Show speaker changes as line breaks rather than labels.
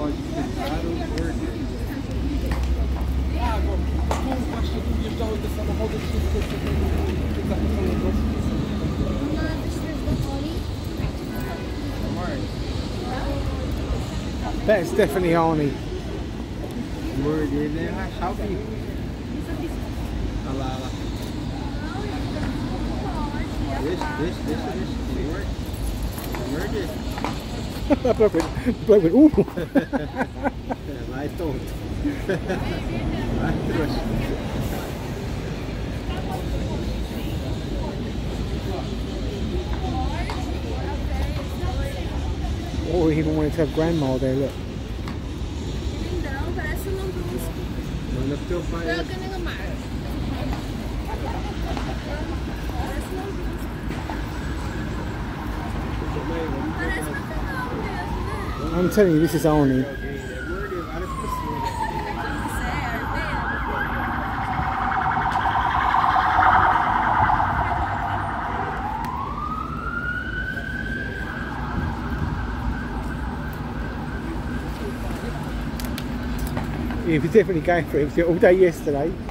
pode tentar ou perder. Ah, agora, como basta do dia da rotação da roda de
That's definitely Arnie.
Word, ele é rachar o bico. Olha lá, olha lá. Deixa. Word it.
Bloke went, ooh.
Vai tonto. Vai trouxa.
Oh, he even wanted to have grandma there, look.
Lindão, parece um lambrusco.
Manda pro teu pai.
Parece um lambrusco. Parece uma canal mesmo, né?
I'm telling you, this is Arnie. He was definitely going for it. He was all day yesterday.